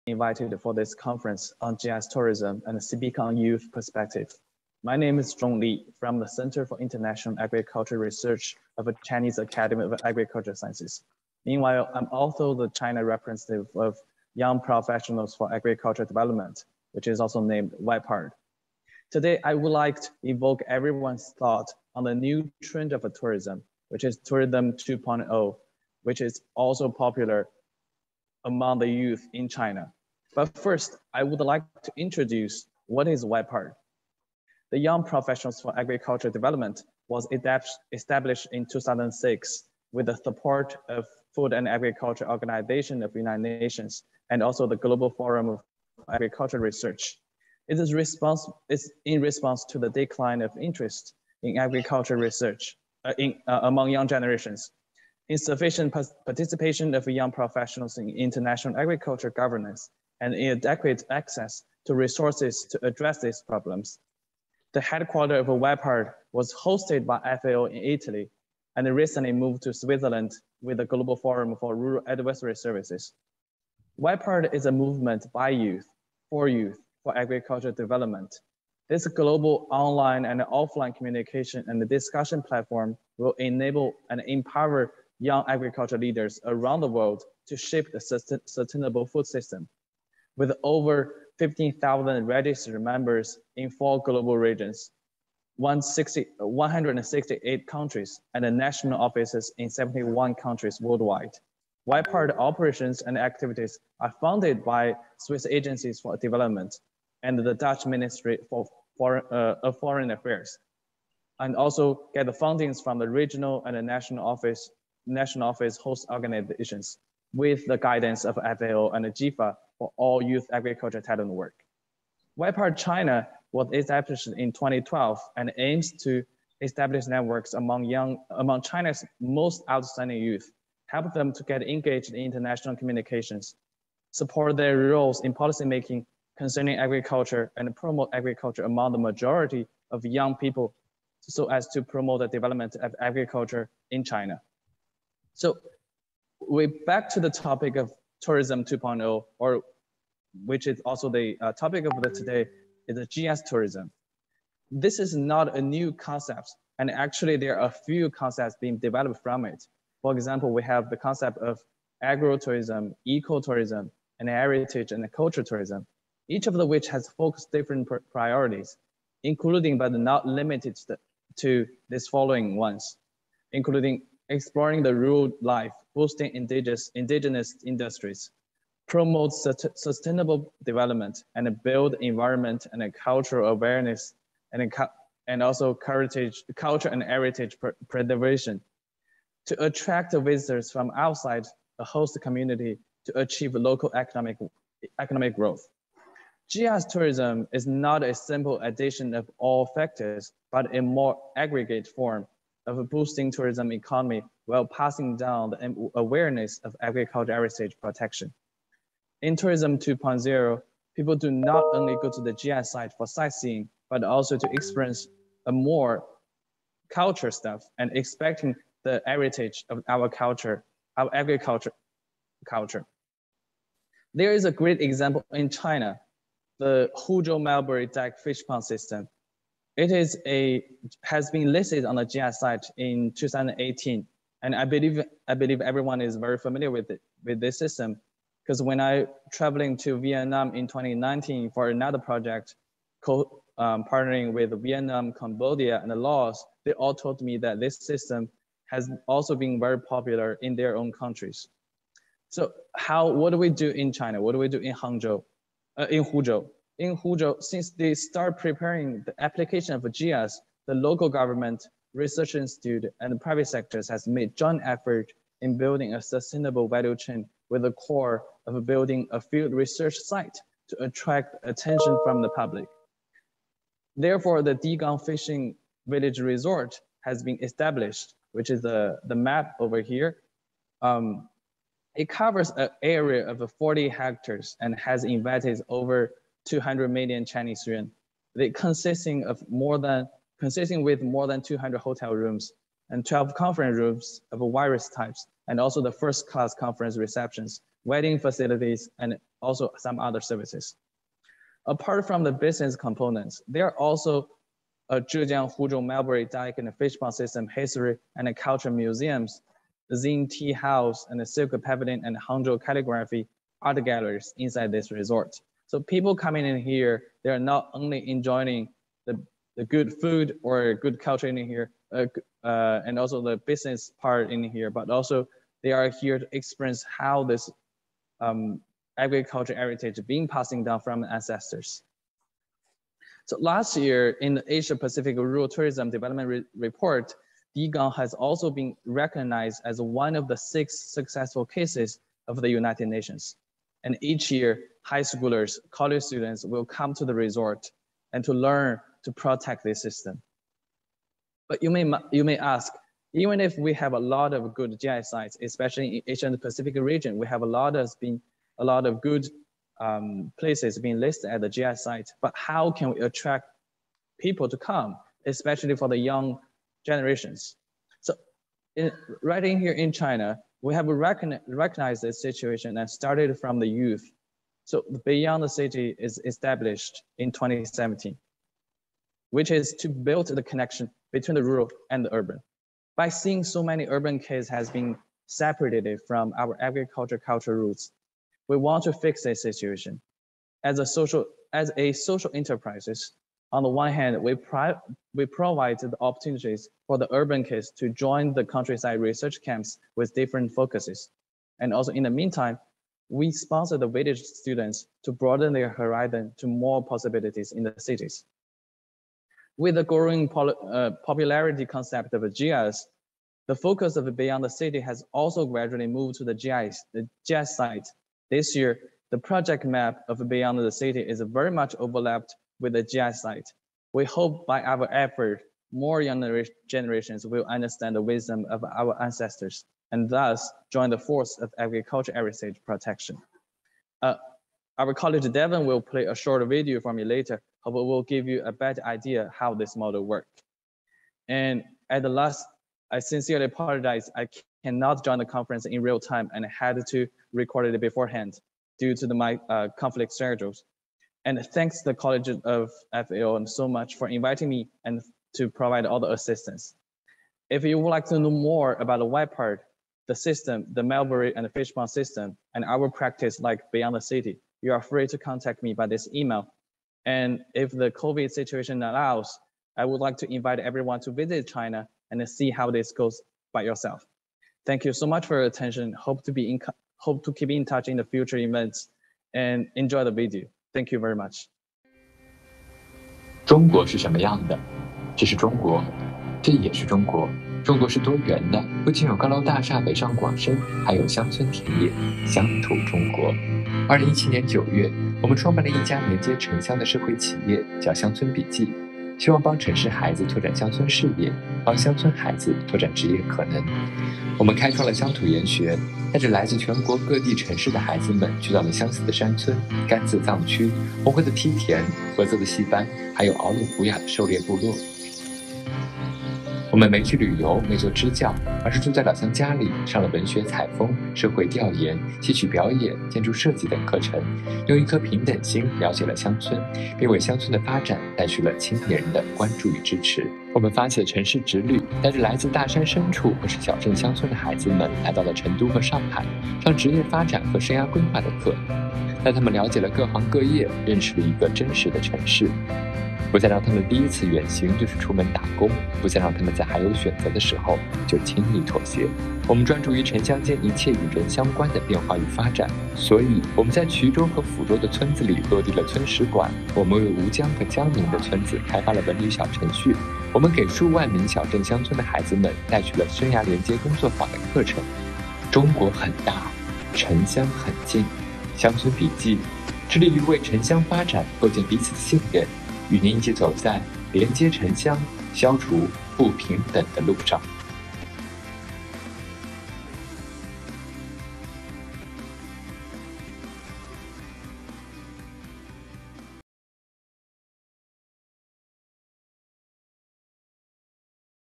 invited for this conference on GIS tourism and speak on youth perspective. My name is Zhong Li from the Center for International Agriculture Research of the Chinese Academy of Agricultural Sciences. Meanwhile, I'm also the China representative of Young Professionals for Agriculture Development, which is also named YPARD. Today, I would like to evoke everyone's thought on the new trend of tourism, which is Tourism 2.0, which is also popular among the youth in China. But first, I would like to introduce what is YPARD. The Young Professionals for Agriculture Development was established in 2006 with the support of Food and Agriculture Organization of the United Nations and also the Global Forum of Agriculture Research. It is in response to the decline of interest in agriculture research among young generations, insufficient participation of young professionals in international agriculture governance, and inadequate access to resources to address these problems. The headquarters of YPARD was hosted by FAO in Italy and recently moved to Switzerland with the Global Forum for Rural Advisory Services. YPARD is a movement by youth, for agriculture development. This global online and offline communication and discussion platform will enable and empower young agriculture leaders around the world to shape the sustainable food system. With over 15,000 registered members in 4 global regions, 168 countries, and national offices in 71 countries worldwide. YPARD operations and activities are funded by Swiss Agencies for Development and the Dutch Ministry of Foreign Affairs, and also get the fundings from the regional and the national office host organizations with the guidance of FAO and GIFA for all youth agriculture talent work. YPARD China was established in 2012 and aims to establish networks among China's most outstanding youth, help them to get engaged in international communications, support their roles in policymaking concerning agriculture, and promote agriculture among the majority of young people so as to promote the development of agriculture in China. So we're back to the topic of Tourism 2.0, or which is also the topic of today, is the GS tourism. This is not a new concept, and actually there are a few concepts being developed from it. For example, we have the concept of agro-tourism, eco-tourism, and heritage and culture tourism, each of which has focused different priorities, including but not limited to these following ones, including exploring the rural life, boosting indigenous industries, promote sustainable development, and build environment and cultural awareness, and also culture and heritage preservation, to attract visitors from outside the host community to achieve local economic growth. GS tourism is not a simple addition of all factors, but a more aggregate form of boosting tourism economy while passing down the awareness of agriculture heritage protection. In Tourism 2.0, people do not only go to the GS site for sightseeing, but also to experience a more culture stuff and expecting the heritage of our culture, our agriculture culture. There is a great example in China, the Huzhou Mulberry Dyke Fish Pond system. Has been listed on the GS site in 2018, and I believe everyone is very familiar with this system, because when I traveling to Vietnam in 2019 for another project, partnering with Vietnam, Cambodia, and Laos, they all told me that this system has also been very popular in their own countries. So what do we do in China? What do we do in Huzhou? In Huzhou, since they start preparing the application of GS, the local government, research institute, and the private sectors has made joint effort in building a sustainable value chain with the core of building a field research site to attract attention from the public. Therefore, the Digang Fishing Village Resort has been established, which is the map over here. It covers an area of 40 hectares and has invited over 200 million Chinese yuan. Consisting with more than 200 hotel rooms and 12 conference rooms of various types, and also the first-class conference receptions wedding facilities, and also some other services. Apart from the business components, there are also Zhejiang, Huzhou, Melbury, Dike, and the Fish Pond System History and Culture Museums, the Xin Tea House, and the Silk Pavilion, and Hangzhou Calligraphy art galleries inside this resort. So people coming in here, they are not only enjoying the good food or good culture in here, and also the business part in here, but also they are here to experience how this agriculture heritage being passing down from ancestors. So last year in the Asia Pacific Rural Tourism Development Report, Digang has also been recognized as one of the 6 successful cases of the United Nations. And each year, high schoolers, college students will come to the resort and to learn to protect this system. But you may ask, even if we have a lot of good GI sites, especially in Asia and the Pacific region, we have a lot of good places being listed at the GI site, but how can we attract people to come, especially for the young generations? So right in here in China, we have recognized this situation and started from the youth. So Beyond the City is established in 2017, which is to build the connection between the rural and the urban. By seeing so many urban kids has been separated from our agriculture culture roots, we want to fix this situation. As a social enterprises, on the one hand, we provide the opportunities for the urban kids to join the countryside research camps with different focuses. And also in the meantime, we sponsor the village students to broaden their horizon to more possibilities in the cities. With the growing popularity concept of GIS, the focus of Beyond the City has also gradually moved to the GIS site. This year, the project map of Beyond the City is very much overlapped with the GIS site. We hope by our effort, more young generations will understand the wisdom of our ancestors and thus join the force of agriculture heritage protection. Our colleague Devin will play a short video for me later, but will give you a better idea how this model works. And at the last, I sincerely apologize. I cannot join the conference in real time and had to record it beforehand due to my conflict schedules. And thanks to the College of FAO and so much for inviting me and to provide all the assistance. If you would like to know more about the white part, the system, the Melbury and the Fish Pond system, and our practice like Beyond the City, you are free to contact me by this email. And if the COVID situation allows, I would like to invite everyone to visit China and see how this goes by yourself. Thank you so much for your attention. Hope to keep in touch in the future events and enjoy the video. Thank you very much. 中国是什么样的？这是中国，这也是中国。中国是多元的，不仅有高楼大厦北上广深，还有乡村田野，乡土中国。2017年9月，我们创办了一家连接城乡的社会企业，叫乡村笔记，希望帮城市孩子拓展乡村视野，帮乡村孩子拓展职业可能。我们开创了乡土研学，带着来自全国各地城市的孩子们，去到了相似的山村、甘孜藏区、红河的梯田、菏泽的戏班，还有敖鲁古雅的狩猎部落。我们没去旅游，没做支教，而是住在老乡家里，上了文学采风、社会调研、戏曲表演、建筑设计等课程，用一颗平等心了解了乡村，并为乡村的发展带去了青年人的关注与支持。我们发起了城市之旅，带着来自大山深处或是小镇乡村的孩子们，来到了成都和上海，上职业发展和生涯规划的课，带他们了解了各行各业，认识了一个真实的城市。不再让他们第一次远行就是出门打工，不再让他们在还有选择的时候就轻易妥协。我们专注于城乡间一切与人相关的变化与发展，所以我们在衢州和抚州的村子里落地了村史馆，我们为吴江和江宁的村子开发了文旅小程序，我们给数万名小镇乡村的孩子们带去了生涯连接工作坊的课程。中国很大，城乡很近，乡村笔记致力于为城乡发展构建彼此信任，与您一起走在连接城乡、消除不平等的路上。